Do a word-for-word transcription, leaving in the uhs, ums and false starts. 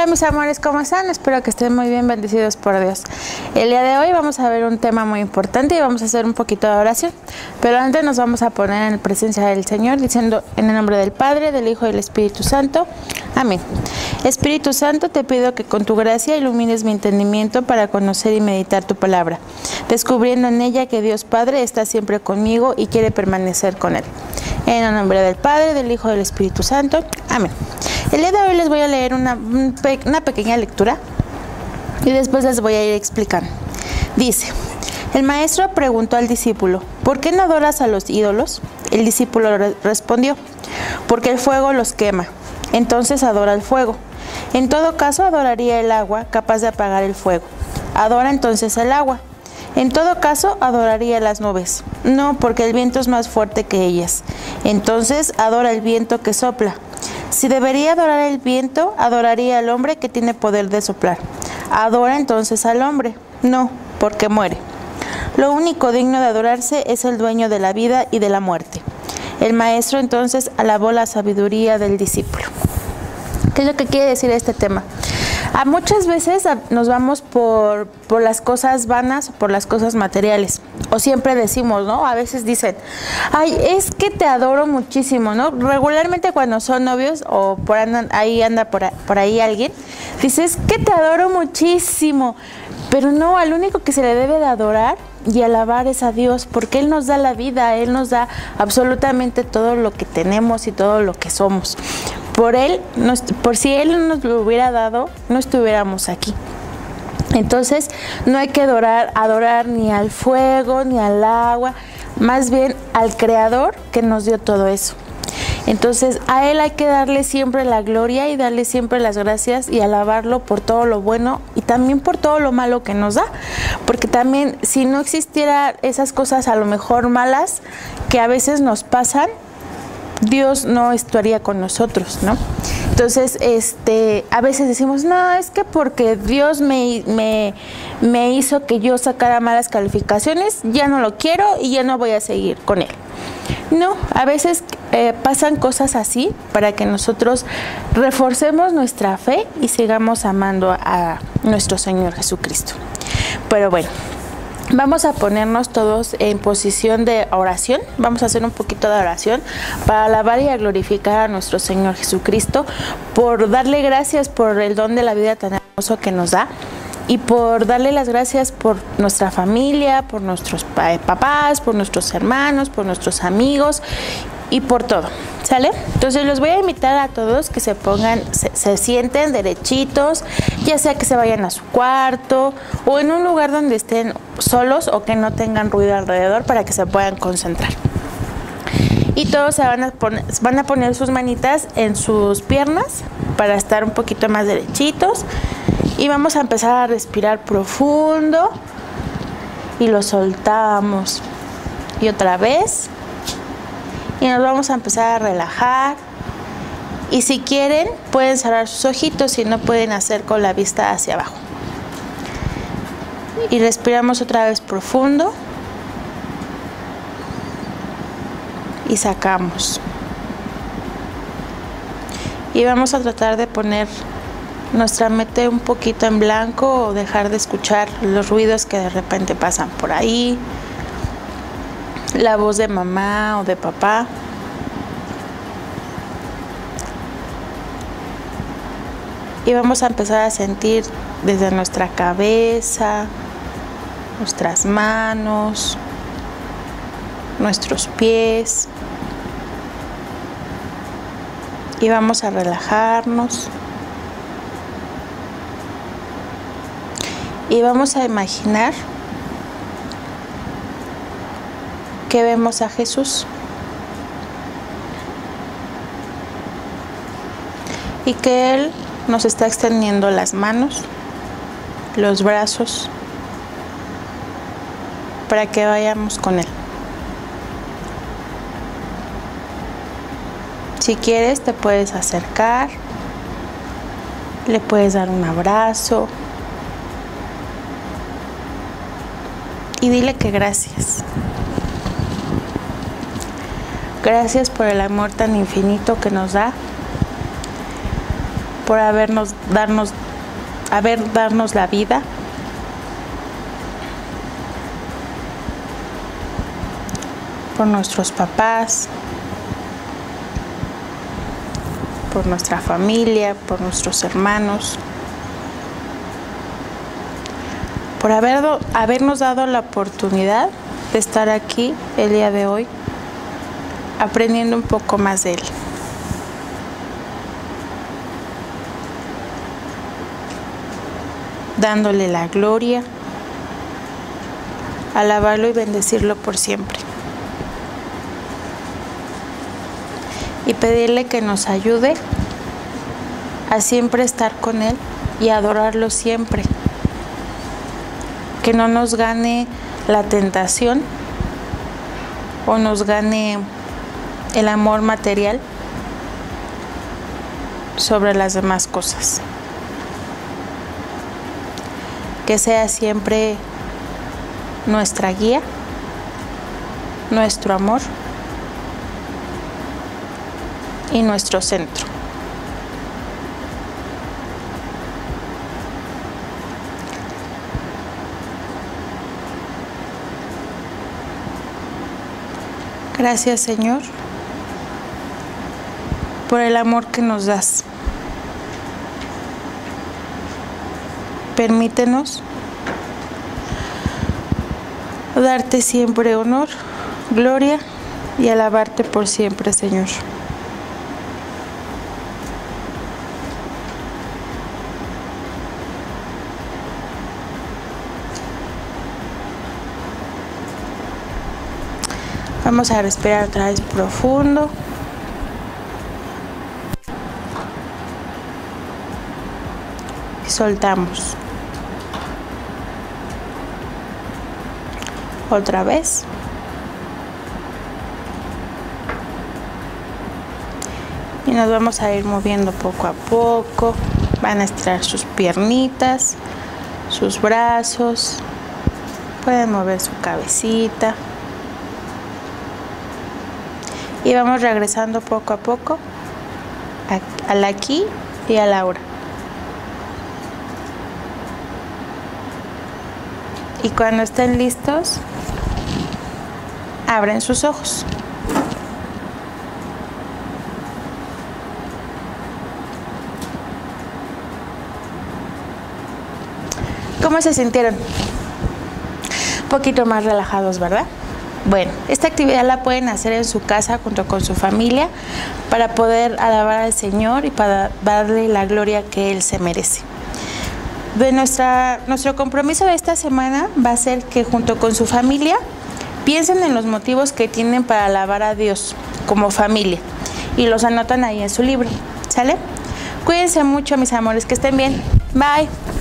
Hola mis amores, ¿cómo están? Espero que estén muy bien, bendecidos por Dios. El día de hoy vamos a ver un tema muy importante y vamos a hacer un poquito de oración. Pero antes nos vamos a poner en presencia del Señor diciendo en el nombre del Padre, del Hijo y del Espíritu Santo. Amén. Espíritu Santo, te pido que con tu gracia ilumines mi entendimiento para conocer y meditar tu palabra, descubriendo en ella que Dios Padre está siempre conmigo y quiere permanecer con Él. En el nombre del Padre, del Hijo y del Espíritu Santo. Amén. El día de hoy les voy a leer una, una pequeña lectura y después les voy a ir explicando. Dice: el maestro preguntó al discípulo, ¿por qué no adoras a los ídolos? El discípulo re- respondió, porque el fuego los quema. Entonces adora el fuego. En todo caso adoraría el agua, capaz de apagar el fuego. Adora entonces el agua. En todo caso adoraría las nubes. No, porque el viento es más fuerte que ellas. Entonces adora el viento que sopla. Si debería adorar el viento, adoraría al hombre que tiene poder de soplar. Adora entonces al hombre. No, porque muere. Lo único digno de adorarse es el dueño de la vida y de la muerte. El maestro entonces alabó la sabiduría del discípulo. ¿Qué es lo que quiere decir este tema? A muchas veces a, nos vamos por, por las cosas vanas, por las cosas materiales. O siempre decimos, ¿no? A veces dicen, ay, es que te adoro muchísimo, ¿no? Regularmente cuando son novios o por andan, ahí anda por, por ahí alguien, dices que te adoro muchísimo. Pero no, al único que se le debe de adorar y alabar es a Dios, porque Él nos da la vida, Él nos da absolutamente todo lo que tenemos y todo lo que somos. Por Él, nos, por si Él nos lo hubiera dado, no estuviéramos aquí. Entonces, no hay que adorar, adorar ni al fuego, ni al agua, más bien al Creador que nos dio todo eso. Entonces, a Él hay que darle siempre la gloria y darle siempre las gracias y alabarlo por todo lo bueno y también por todo lo malo que nos da. Porque también, si no existiera esas cosas a lo mejor malas que a veces nos pasan, Dios no estaría con nosotros, ¿no? Entonces, este, a veces decimos, no, es que porque Dios me, me, me hizo que yo sacara malas calificaciones, ya no lo quiero y ya no voy a seguir con Él. No, a veces eh, pasan cosas así para que nosotros reforcemos nuestra fe y sigamos amando a nuestro Señor Jesucristo. Pero bueno, vamos a ponernos todos en posición de oración. Vamos a hacer un poquito de oración para alabar y a glorificar a nuestro Señor Jesucristo, por darle gracias por el don de la vida tan hermoso que nos da y por darle las gracias por nuestra familia, por nuestros papás, por nuestros hermanos, por nuestros amigos y por todo. ¿Sale? Entonces los voy a invitar a todos que se pongan, se, se sienten derechitos, ya sea que se vayan a su cuarto o en un lugar donde estén solos o que no tengan ruido alrededor para que se puedan concentrar. Y todos se van a poner, van a poner sus manitas en sus piernas para estar un poquito más derechitos y vamos a empezar a respirar profundo y lo soltamos. Y otra vez. Y nos vamos a empezar a relajar. Y si quieren, pueden cerrar sus ojitos y no pueden hacer con la vista hacia abajo. Y respiramos otra vez profundo. Y sacamos. Y vamos a tratar de poner nuestra mente un poquito en blanco o dejar de escuchar los ruidos que de repente pasan por ahí. La voz de mamá o de papá. Y vamos a empezar a sentir desde nuestra cabeza, nuestras manos, nuestros pies. Y vamos a relajarnos. Y vamos a imaginar que vemos a Jesús y que Él nos está extendiendo las manos, los brazos, para que vayamos con Él. Si quieres, te puedes acercar, le puedes dar un abrazo y dile que gracias. Gracias por el amor tan infinito que nos da. por habernos darnos haber darnos la vida, por nuestros papás, por nuestra familia, por nuestros hermanos, por haber, habernos dado la oportunidad de estar aquí el día de hoy, aprendiendo un poco más de Él. Dándole la gloria, alabarlo y bendecirlo por siempre. Y pedirle que nos ayude a siempre estar con Él y adorarlo siempre. Que no nos gane la tentación o nos gane el amor material sobre las demás cosas. Que sea siempre nuestra guía, nuestro amor y nuestro centro. Gracias, Señor, por el amor que nos das. Permítenos darte siempre honor, gloria y alabarte por siempre, Señor. Vamos a respirar otra vez profundo. Y soltamos. Otra vez. Y nos vamos a ir moviendo poco a poco. Van a estirar sus piernitas, sus brazos. Pueden mover su cabecita. Y vamos regresando poco a poco al aquí y a la ahora. Y cuando estén listos, abren sus ojos. ¿Cómo se sintieron? Un poquito más relajados, ¿verdad? Bueno, esta actividad la pueden hacer en su casa junto con su familia para poder alabar al Señor y para darle la gloria que Él se merece. De nuestra, nuestro compromiso de esta semana va a ser que junto con su familia piensen en los motivos que tienen para alabar a Dios como familia y los anotan ahí en su libro. ¿Sale? Cuídense mucho, mis amores, que estén bien. Bye.